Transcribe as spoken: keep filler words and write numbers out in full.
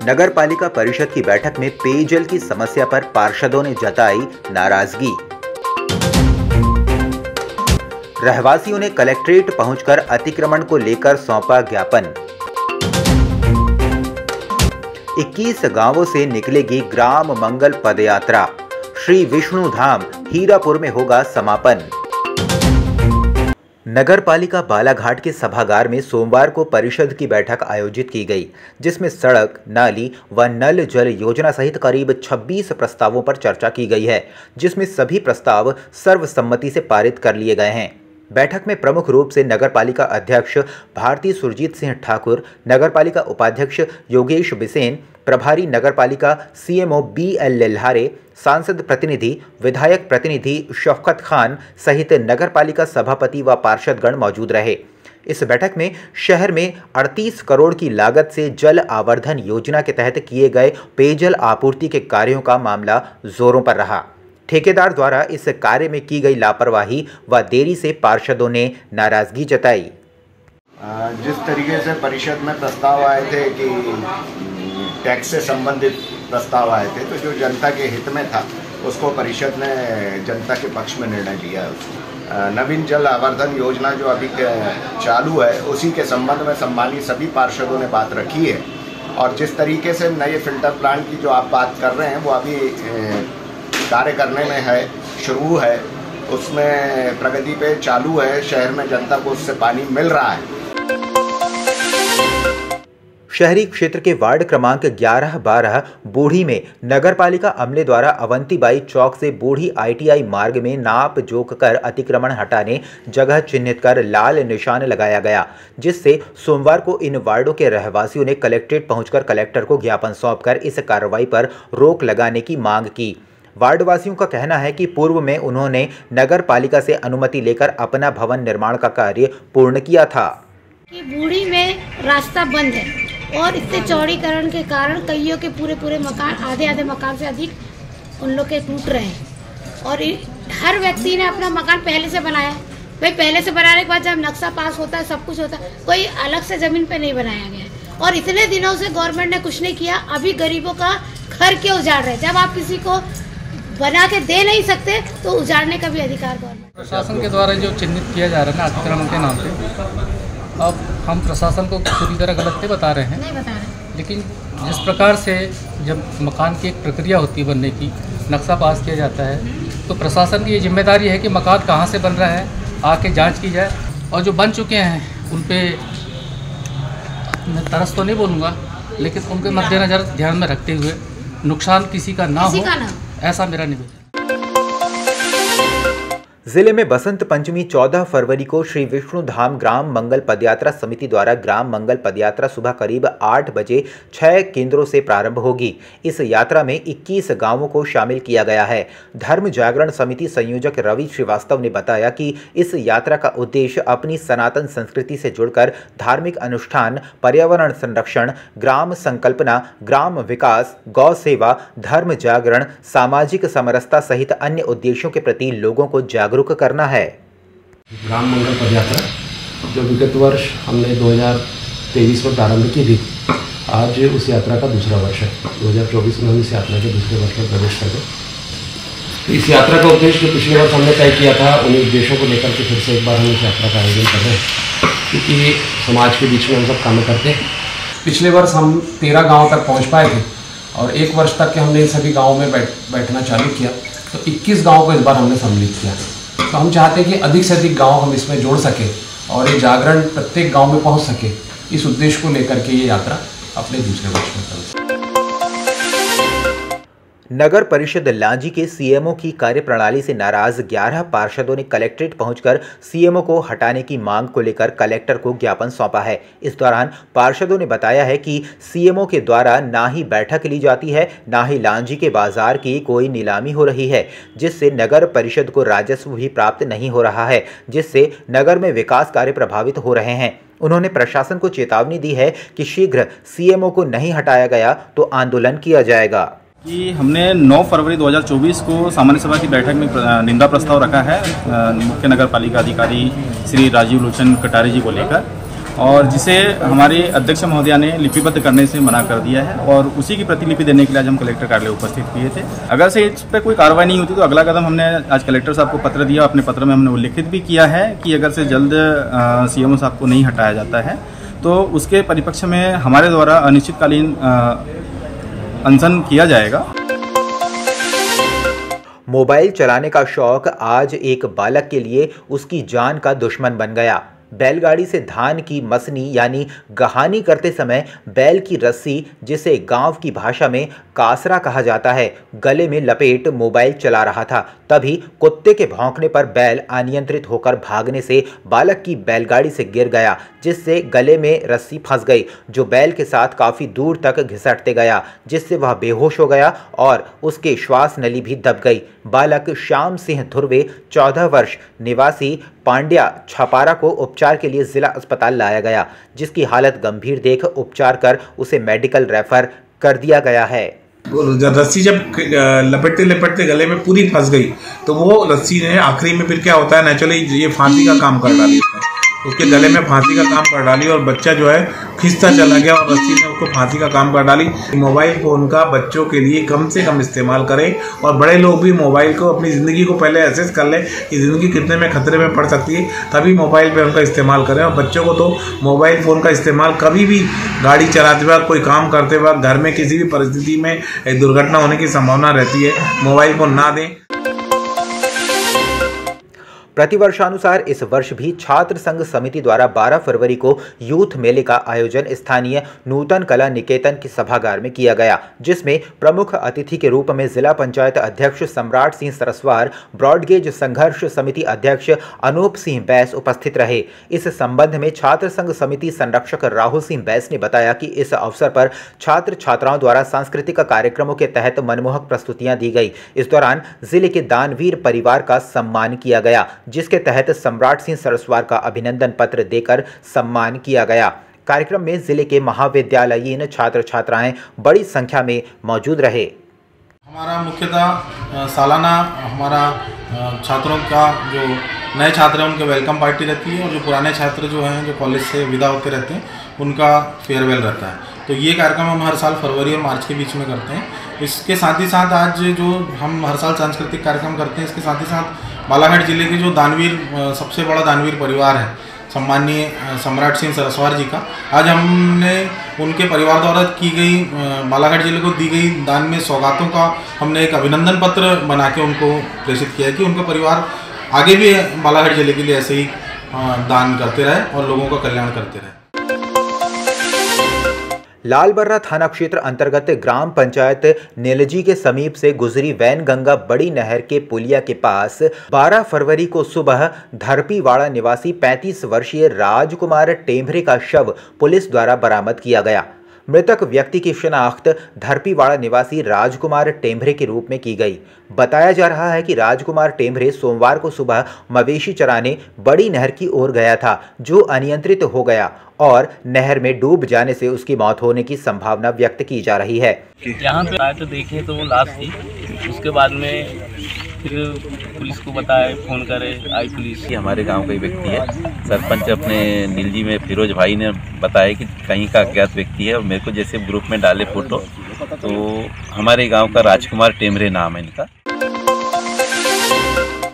नगर पालिका परिषद की बैठक में पेयजल की समस्या पर पार्षदों ने जताई नाराजगी। रहवासियों ने कलेक्ट्रेट पहुंचकर अतिक्रमण को लेकर सौंपा ज्ञापन। इक्कीस गांवों से निकलेगी ग्राम मंगल पदयात्रा। श्री विष्णु धाम हीरापुर में होगा समापन। नगर पालिका बालाघाट के सभागार में सोमवार को परिषद की बैठक आयोजित की गई, जिसमें सड़क, नाली व नल जल योजना सहित करीब छब्बीस प्रस्तावों पर चर्चा की गई है, जिसमें सभी प्रस्ताव सर्वसम्मति से पारित कर लिए गए हैं। बैठक में प्रमुख रूप से नगर पालिका अध्यक्ष भारती सुरजीत सिंह ठाकुर, नगर पालिका उपाध्यक्ष योगेश बिसेन, प्रभारी नगर पालिका सीएमओ बी एल लिल्हारे, सांसद प्रतिनिधि, विधायक प्रतिनिधि शौकत खान सहित नगर पालिका सभापति व पार्षदगण मौजूद रहे। इस बैठक में शहर में अड़तीस करोड़ की लागत से जल आवर्धन योजना के तहत किए गए पेयजल आपूर्ति के कार्यों का मामला जोरों पर रहा। ठेकेदार द्वारा इस कार्य में की गई लापरवाही व देरी से पार्षदों ने नाराजगी जताई। जिस तरीके से परिषद में प्रस्ताव आए थे कि टैक्स से संबंधित प्रस्ताव आए थे, तो जो जनता के हित में था उसको परिषद ने जनता के पक्ष में निर्णय लिया। नवीन जल आवर्धन योजना जो अभी चालू है, उसी के संबंध में सम्मानित सभी पार्षदों ने बात रखी है। और जिस तरीके से नए फिल्टर प्लांट की जो आप बात कर रहे हैं वो अभी कार्य करने में है, शुरू है, उसमें प्रगति पे चालू है। शहर में जनता को उससे पानी मिल रहा है। शहरी क्षेत्र के वार्ड क्रमांक ग्यारह बारह बूढ़ी में नगर पालिका अमले द्वारा अवंतीबाई चौक से बूढ़ी आईटीआई मार्ग में नाप जोक कर अतिक्रमण हटाने जगह चिन्हित कर लाल निशान लगाया गया, जिससे सोमवार को इन वार्डों के रहवासियों ने कलेक्ट्रेट पहुंचकर कलेक्टर को ज्ञापन सौंपकर इस कार्रवाई पर रोक लगाने की मांग की। वार्डवासियों का कहना है कि पूर्व में उन्होंने नगर पालिका से अनुमति लेकर अपना भवन निर्माण का कार्य पूर्ण किया था। कि बूढ़ी में रास्ता बंद है और इससे चौड़ीकरण के कारण कईयों के पूरे पूरे मकान, आधे आधे मकान से अधिक उन लोग के टूट रहे हैं। और हर व्यक्ति ने अपना मकान पहले से बनाया। भाई पहले से बनाने के बाद जब नक्शा पास होता है, सब कुछ होता है, कोई अलग से जमीन पे नहीं बनाया गया। और इतने दिनों से गवर्नमेंट ने कुछ नहीं किया। अभी गरीबों का घर क्यों उजाड़ रहे? जब आप किसी को बना के दे नहीं सकते तो उजाड़ने का भी अधिकार गवर्नमेंट। प्रशासन के द्वारा जो चिन्हित किया जा रहा है ना अतिक्रमण के नाम पे, अब हम प्रशासन को पूरी तरह गलत नहीं बता रहे हैं, नहीं बता रहे। लेकिन जिस प्रकार से जब मकान की एक प्रक्रिया होती है बनने की, नक्शा पास किया जाता है, तो प्रशासन की ये जिम्मेदारी है कि मकान कहाँ से बन रहा है, आके जांच की जाए। और जो बन चुके हैं उन पे मैं तरस तो नहीं बोलूँगा, लेकिन उनके मद्देनजर ध्यान में रखते हुए नुकसान किसी का ना हो, ऐसा मेरा निवेदन। जिले में बसंत पंचमी चौदह फरवरी को श्री विष्णु धाम ग्राम मंगल पदयात्रा समिति द्वारा ग्राम मंगल पदयात्रा सुबह करीब आठ बजे छह केंद्रों से प्रारंभ होगी। इस यात्रा में इक्कीस गांवों को शामिल किया गया है। धर्म जागरण समिति संयोजक रवि श्रीवास्तव ने बताया कि इस यात्रा का उद्देश्य अपनी सनातन संस्कृति से जुड़कर धार्मिक अनुष्ठान, पर्यावरण संरक्षण, ग्राम संकल्पना, ग्राम विकास, गौ सेवा, धर्म जागरण, सामाजिक समरसता सहित अन्य उद्देश्यों के प्रति लोगों को जागरूक रुक करना है। ग्राम मंगल पदयात्रा जो विगत वर्ष हमने दो हज़ार तेईस में प्रारंभ की थी, आज उस यात्रा का दूसरा वर्ष है। दो हज़ार चौबीस में हम इस यात्रा के दूसरे वर्ष में प्रवेश कर गए। इस यात्रा का उद्देश्य जो पिछले वर्ष हमने तय किया था, उन्हीं उद्देश्यों को लेकर के फिर से एक बार हम इस यात्रा का आयोजन कर रहे हैं, क्योंकि समाज के बीच में हम सब काम करते हैं। पिछले वर्ष हम तेरह गाँव तक पहुँच पाए थे और एक वर्ष तक के हमने इन सभी गाँवों में बैठ बैठना चालू किया, तो इक्कीस गाँव को इस बार हमने सम्मिलित किया। तो हम चाहते हैं कि अधिक से अधिक गांव हम इसमें जोड़ सकें और ये जागरण प्रत्येक गांव में पहुंच सके। इस उद्देश्य को लेकर के ये यात्रा अपने दूसरे वर्ष में चल। नगर परिषद लांजी के सीएमओ की कार्यप्रणाली से नाराज ग्यारह पार्षदों ने कलेक्ट्रेट पहुंचकर सीएमओ को हटाने की मांग को लेकर कलेक्टर को ज्ञापन सौंपा है। इस दौरान पार्षदों ने बताया है कि सीएमओ के द्वारा ना ही बैठक ली जाती है, ना ही लांजी के बाजार की कोई नीलामी हो रही है, जिससे नगर परिषद को राजस्व भी प्राप्त नहीं हो रहा है, जिससे नगर में विकास कार्य प्रभावित हो रहे हैं। उन्होंने प्रशासन को चेतावनी दी है कि शीघ्र सीएमओ को नहीं हटाया गया तो आंदोलन किया जाएगा। कि हमने नौ फरवरी दो हज़ार चौबीस को सामान्य सभा की बैठक में निंदा प्रस्ताव रखा है मुख्य नगर पालिका अधिकारी श्री राजीव लोचन कटारे जी को लेकर। और जिसे हमारे अध्यक्ष महोदया ने लिपिबद्ध करने से मना कर दिया है और उसी की प्रतिलिपि देने के लिए आज हम कलेक्टर कार्यालय उपस्थित किए थे। अगर से इस पर कोई कार्रवाई नहीं होती तो अगला कदम हमने आज कलेक्टर साहब को पत्र दिया, अपने पत्र में हमने उल्लिखित भी किया है कि अगर से जल्द सीएमओ साहब को नहीं हटाया जाता है तो उसके परिपक्ष में हमारे द्वारा अनिश्चितकालीन अनशन किया जाएगा। मोबाइल चलाने का शौक आज एक बालक के लिए उसकी जान का दुश्मन बन गया। बैलगाड़ी से धान की मसनी यानी गहानी करते समय बैल की रस्सी, जिसे गांव की भाषा में कासरा कहा जाता है, गले में लपेट मोबाइल चला रहा था। तभी कुत्ते के भौंकने पर बैल अनियंत्रित होकर भागने से बालक की बैलगाड़ी से गिर गया, जिससे गले में रस्सी फंस गई, जो बैल के साथ काफ़ी दूर तक घिसटते गया, जिससे वह बेहोश हो गया और उसके श्वास नली भी दब गई। बालक श्याम सिंह धुर्वे चौदह वर्ष निवासी पांड्या छपारा को उपचार के लिए जिला अस्पताल लाया गया, जिसकी हालत गंभीर देख उपचार कर उसे मेडिकल रेफर कर दिया गया है। रस्सी जब लपेटते लपेटते गले में पूरी फंस गई तो वो रस्सी ने आखिरी में फिर क्या होता है, नेचुरली ये फांसी का काम कर डाली, उसके गले में फांसी का काम कर डाली और बच्चा जो है खिंचता चला गया और रस्सी ने उसको फांसी का काम कर डाली। मोबाइल फोन का बच्चों के लिए कम से कम इस्तेमाल करें और बड़े लोग भी मोबाइल को अपनी ज़िंदगी को पहले एसेस कर लें कि ज़िंदगी कितने में खतरे में पड़ सकती है, तभी मोबाइल पे उनका इस्तेमाल करें। और बच्चों को तो मोबाइल फ़ोन का इस्तेमाल कभी भी गाड़ी चलाते वक्त, कोई काम करते वक्त, घर में किसी भी परिस्थिति में एक दुर्घटना होने की संभावना रहती है, मोबाइल फ़ोन ना दें। प्रतिवर्षानुसार इस वर्ष भी छात्र संघ समिति द्वारा बारह फरवरी को यूथ मेले का आयोजन स्थानीय नूतन कला निकेतन के सभागार में किया गया, जिसमें प्रमुख अतिथि के रूप में जिला पंचायत अध्यक्ष सम्राट सिंह सरस्वार, ब्रॉडगेज संघर्ष समिति अध्यक्ष अनूप सिंह बैस उपस्थित रहे। इस संबंध में छात्र संघ समिति संरक्षक राहुल सिंह बैस ने बताया कि इस अवसर पर छात्र छात्राओं द्वारा सांस्कृतिक कार्यक्रमों के तहत मनमोहक प्रस्तुतियां दी गई। इस दौरान जिले के दानवीर परिवार का सम्मान किया गया, जिसके तहत सम्राट सिंह सरस्वार का अभिनंदन पत्र देकर सम्मान किया गया। कार्यक्रम में जिले के महाविद्यालयीन छात्र छात्राएं बड़ी संख्या में मौजूद रहे। हमारा मुख्यतः सालाना हमारा छात्रों का जो नए छात्र हैं उनके वेलकम पार्टी रहती है और जो पुराने छात्र जो हैं जो कॉलेज से विदा होते रहते हैं उनका फेयरवेल रहता है। तो ये कार्यक्रम हम हर साल फरवरी और मार्च के बीच में करते हैं। इसके साथ ही साथ आज जो हम हर साल सांस्कृतिक कार्यक्रम करते हैं, इसके साथ ही साथ बालाघाट जिले के जो दानवीर सबसे बड़ा दानवीर परिवार है सम्माननीय सम्राट सिंह सरस्वार जी का, आज हमने उनके परिवार द्वारा की गई बालाघाट जिले को दी गई दान में सौगातों का हमने एक अभिनंदन पत्र बना के उनको प्रेषित किया कि उनका परिवार आगे भी बालाघाट जिले के लिए ऐसे ही दान करते रहे और लोगों का कल्याण करते रहे। लालबर्रा थाना क्षेत्र अंतर्गत ग्राम पंचायत नेलजी के समीप से गुजरी वैनगंगा बड़ी नहर के पुलिया के पास बारह फरवरी को सुबह धरपीवाड़ा निवासी पैंतीस वर्षीय राजकुमार टेम्भरे का शव पुलिस द्वारा बरामद किया गया। मृतक व्यक्ति की शिनाख्त धरपीवाड़ा निवासी राजकुमार टेम्भरे के रूप में की गई। बताया जा रहा है कि राजकुमार टेम्भरे सोमवार को सुबह मवेशी चराने बड़ी नहर की ओर गया था, जो अनियंत्रित हो गया और नहर में डूब जाने से उसकी मौत होने की संभावना व्यक्त की जा रही है। यहाँ पे आए तो देखे तो वो लाश थी। उसके बाद में फिर पुलिस को बताया, फोन करे, आई पुलिस। हमारे गांव का ही व्यक्ति है, सरपंच अपने नीलजी में फिरोज भाई ने बताया कि कहीं का अज्ञात व्यक्ति है और मेरे को जैसे ग्रुप में डाले फोटो, तो हमारे गांव का राजकुमार टेम्भरे नाम है इनका।